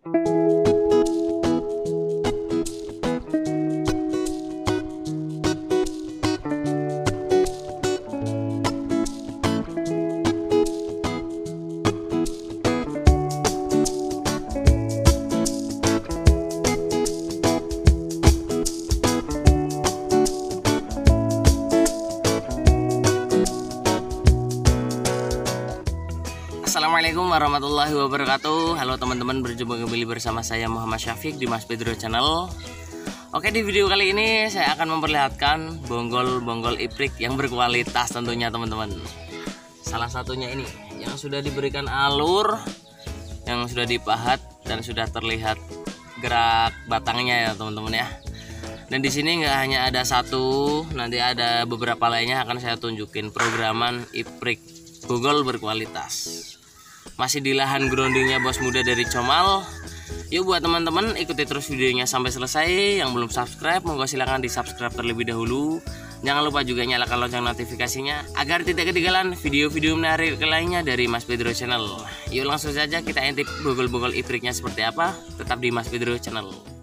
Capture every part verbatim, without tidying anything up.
Assalamualaikum warahmatullahi wabarakatuh. Halo teman-teman, berjumpa kembali bersama saya Muhammad Syafiq di Mas Pedro Channel. Oke, di video kali ini saya akan memperlihatkan bonggol-bonggol iprik yang berkualitas tentunya teman-teman. Salah satunya ini yang sudah diberikan alur, yang sudah dipahat dan sudah terlihat gerak batangnya ya teman-teman ya. Dan di sini nggak hanya ada satu, nanti ada beberapa lainnya akan saya tunjukin programan iprik bonggol berkualitas. Masih di lahan groundingnya bos muda dari Comal. Yuk buat teman-teman ikuti terus videonya sampai selesai. Yang belum subscribe monggo silahkan di subscribe terlebih dahulu. Jangan lupa juga nyalakan lonceng notifikasinya agar tidak ketinggalan video-video menarik lainnya dari Mas Pedro Channel. Yuk langsung saja kita intip bonggol-bonggol ipriknya seperti apa. Tetap di Mas Pedro Channel.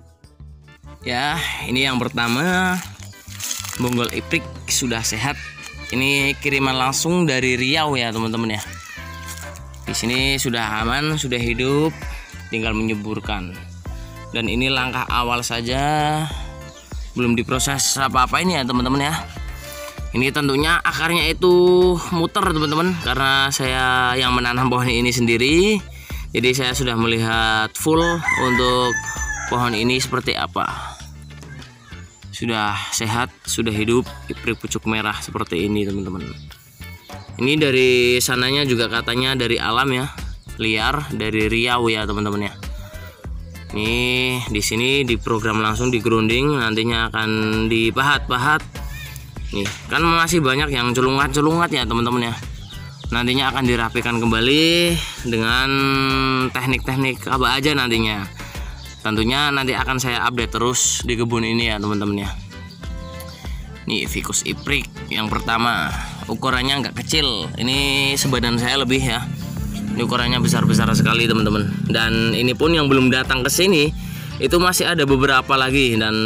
Ya, ini yang pertama, bonggol iprik sudah sehat. Ini kiriman langsung dari Riau ya teman-teman ya. Di sini sudah aman, sudah hidup, tinggal menyuburkan. Dan ini langkah awal saja, belum diproses apa-apa ini ya teman-teman ya. Ini tentunya akarnya itu muter teman-teman, karena saya yang menanam pohon ini sendiri. Jadi saya sudah melihat full untuk pohon ini seperti apa. Sudah sehat, sudah hidup, iprik pucuk merah seperti ini teman-teman. Ini dari sananya juga katanya dari alam ya, liar dari Riau ya teman-teman ya. Ini di sini diprogram langsung di grounding, nantinya akan dipahat-pahat. Nih kan masih banyak yang culungat-culungat ya teman-teman ya. Nantinya akan dirapikan kembali dengan teknik-teknik apa aja nantinya. Tentunya nanti akan saya update terus di kebun ini ya teman-teman ya. Nih ficus iprik yang pertama, ukurannya nggak kecil, ini sebadan saya lebih ya. Ini ukurannya besar-besar sekali teman-teman. Dan ini pun yang belum datang ke sini itu masih ada beberapa lagi. Dan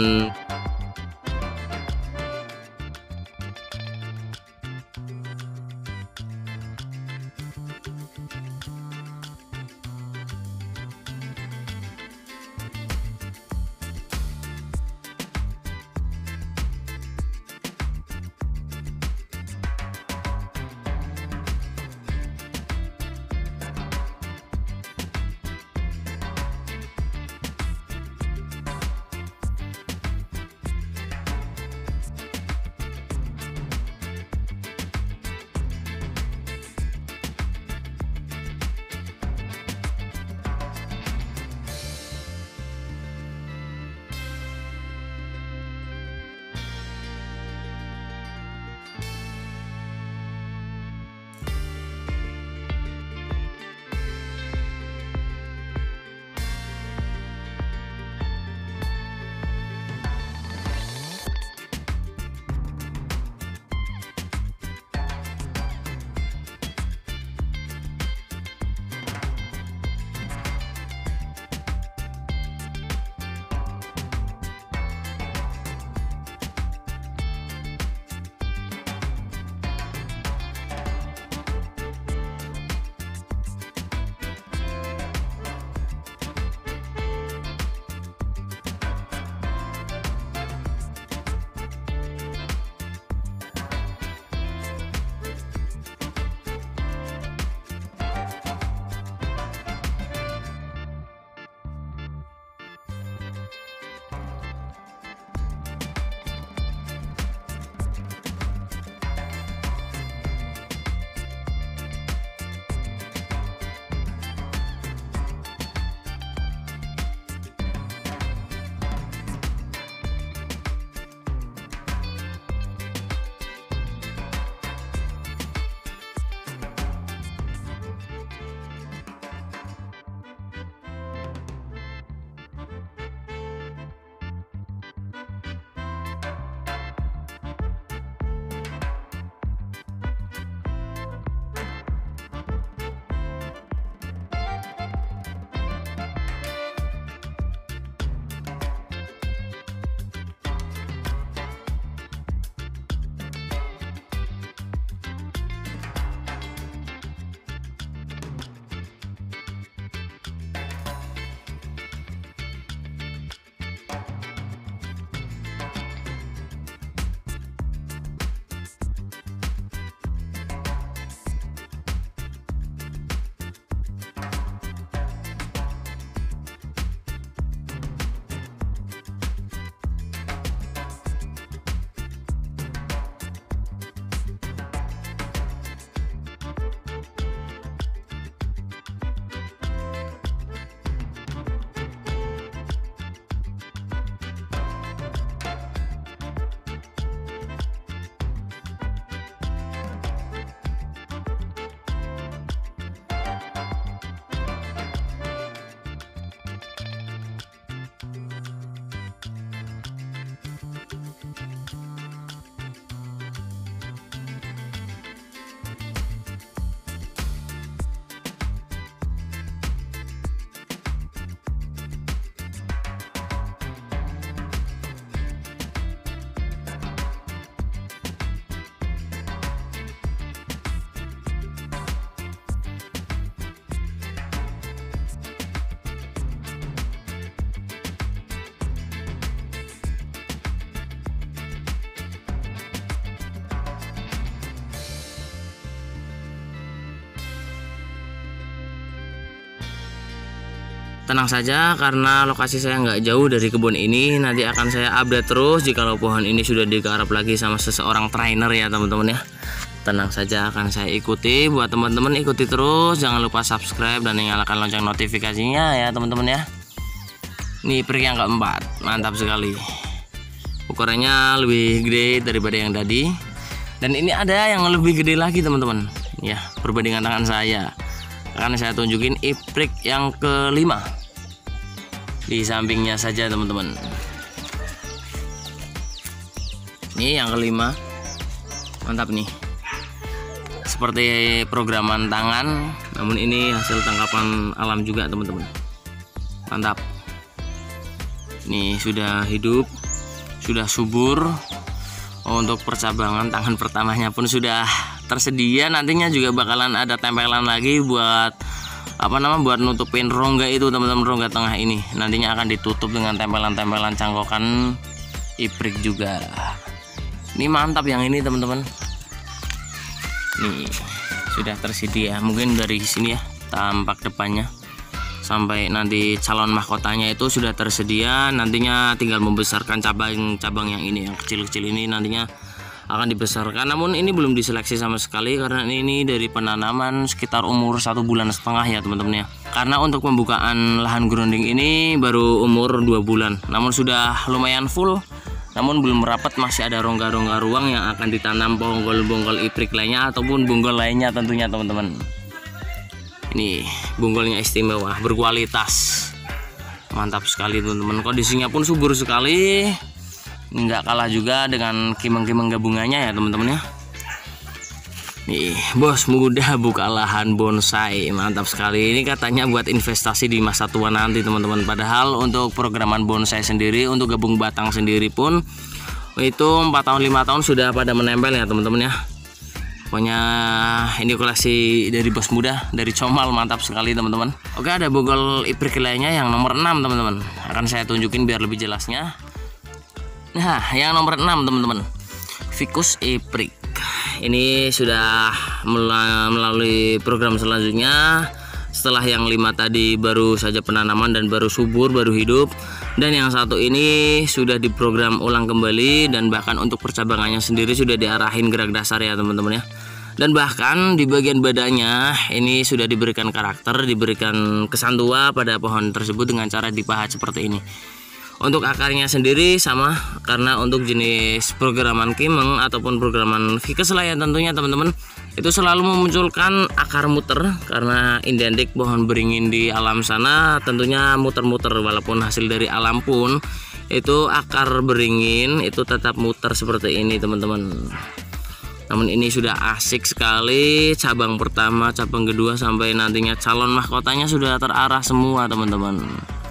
tenang saja karena lokasi saya nggak jauh dari kebun ini. Nanti akan saya update terus jikalau pohon ini sudah digarap lagi sama seseorang trainer ya teman-teman ya. Tenang saja akan saya ikuti. Buat teman-teman ikuti terus, jangan lupa subscribe dan nyalakan lonceng notifikasinya ya teman-teman ya. Ini iprik yang keempat, mantap sekali. Ukurannya lebih gede daripada yang tadi. Dan ini ada yang lebih gede lagi teman-teman. Ya, perbandingan tangan saya. Akan saya tunjukin iprik yang kelima. Di sampingnya saja teman-teman. Ini yang kelima. Mantap nih. Seperti programan tangan, namun ini hasil tangkapan alam juga teman-teman. Mantap. Ini sudah hidup, sudah subur. Untuk percabangan tangan pertamanya pun sudah tersedia. Nantinya juga bakalan ada tempelan lagi buat apa nama buat nutupin rongga itu teman-teman, rongga tengah ini. Nantinya akan ditutup dengan tempelan-tempelan cangkokan iprik juga. Ini mantap yang ini teman-teman. Nih sudah tersedia. Mungkin dari sini ya tampak depannya. Sampai nanti calon mahkotanya itu sudah tersedia. Nantinya tinggal membesarkan cabang-cabang yang ini, yang kecil-kecil ini nantinya akan dibesarkan. Namun ini belum diseleksi sama sekali karena ini dari penanaman sekitar umur satu bulan setengah ya teman-teman ya. Karena untuk pembukaan lahan grounding ini baru umur dua bulan. Namun sudah lumayan full. Namun belum rapat, masih ada rongga-rongga ruang yang akan ditanam bonggol-bonggol iprik lainnya ataupun bonggol lainnya tentunya teman-teman. Ini bonggolnya istimewa, berkualitas, mantap sekali teman-teman. Kondisinya pun subur sekali, nggak kalah juga dengan kimeng-kimeng gabungannya ya teman-teman ya. Nih bos muda buka lahan bonsai, mantap sekali. Ini katanya buat investasi di masa tua nanti teman-teman. Padahal untuk programan bonsai sendiri, untuk gabung batang sendiri pun itu empat tahun lima tahun sudah pada menempel ya teman-teman ya. Pokoknya ini koleksi dari bos muda, dari Comal, mantap sekali teman-teman. Oke, ada bonggol iprik lainnya yang nomor enam teman-teman. Akan saya tunjukin biar lebih jelasnya. Nah, yang nomor enam teman-teman, Ficus iprik. Ini sudah melalui program selanjutnya. Setelah yang lima tadi baru saja penanaman dan baru subur, baru hidup. Dan yang satu ini sudah diprogram ulang kembali dan bahkan untuk percabangannya sendiri sudah diarahin gerak dasar ya teman-teman ya. Dan bahkan di bagian badannya ini sudah diberikan karakter, diberikan kesan tua pada pohon tersebut dengan cara dipahat seperti ini. Untuk akarnya sendiri sama, karena untuk jenis programan kimeng ataupun programan ficus lah ya tentunya teman-teman, itu selalu memunculkan akar muter karena identik pohon beringin di alam sana tentunya muter-muter. Walaupun hasil dari alam pun itu akar beringin itu tetap muter seperti ini teman-teman. Namun ini sudah asik sekali, cabang pertama, cabang kedua sampai nantinya calon mahkotanya sudah terarah semua teman-teman.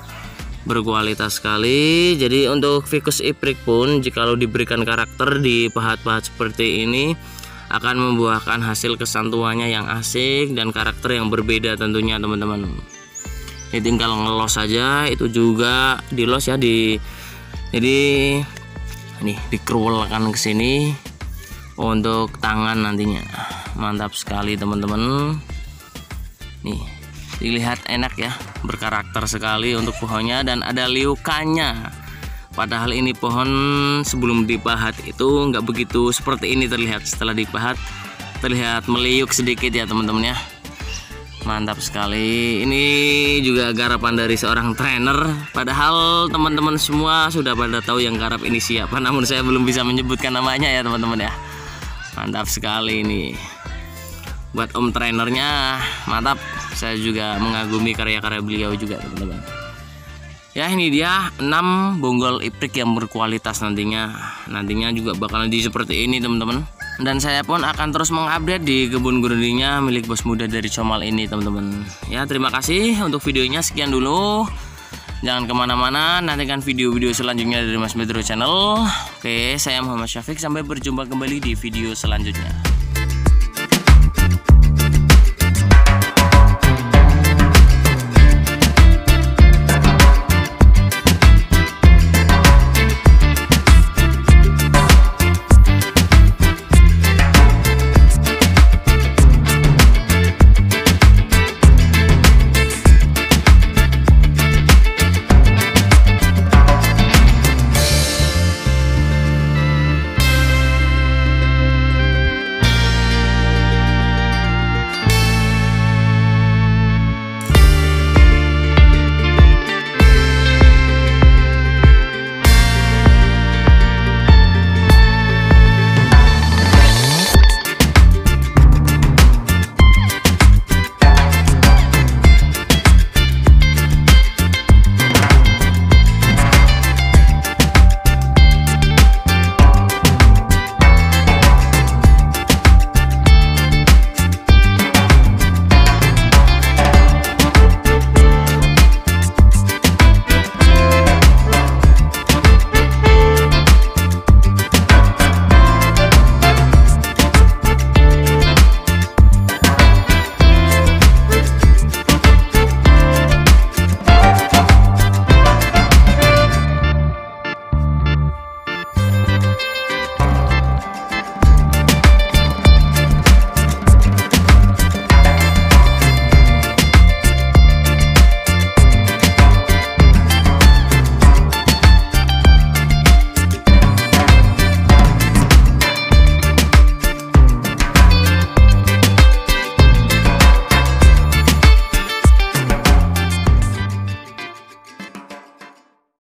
Berkualitas sekali. Jadi untuk Ficus iprik pun jikalau diberikan karakter dipahat-pahat seperti ini akan membuahkan hasil kesan tuanya yang asik dan karakter yang berbeda tentunya teman-teman. Ini tinggal ngelos saja, itu juga dilos ya, di jadi ini dikerualkan ke sini untuk tangan nantinya. Mantap sekali teman-teman. Nih dilihat enak ya, berkarakter sekali untuk pohonnya dan ada liukannya. Padahal ini pohon sebelum dipahat itu nggak begitu seperti ini terlihat. Setelah dipahat terlihat meliuk sedikit ya teman-teman ya. Mantap sekali. Ini juga garapan dari seorang trainer. Padahal teman-teman semua sudah pada tahu yang garap ini siapa, namun saya belum bisa menyebutkan namanya ya teman-teman ya. Mantap sekali ini. Buat om trainernya mantap. Saya juga mengagumi karya-karya beliau juga teman-teman. Ya ini dia enam bonggol iprik yang berkualitas nantinya. Nantinya juga bakalan di seperti ini teman-teman. Dan saya pun akan terus mengupdate di kebun groundingnya milik bos muda dari Comal ini teman-teman. Ya terima kasih untuk videonya, sekian dulu. Jangan kemana-mana, nantikan video-video selanjutnya dari Mas Pedro Channel. Oke, saya Muhammad Syafiq, sampai berjumpa kembali di video selanjutnya.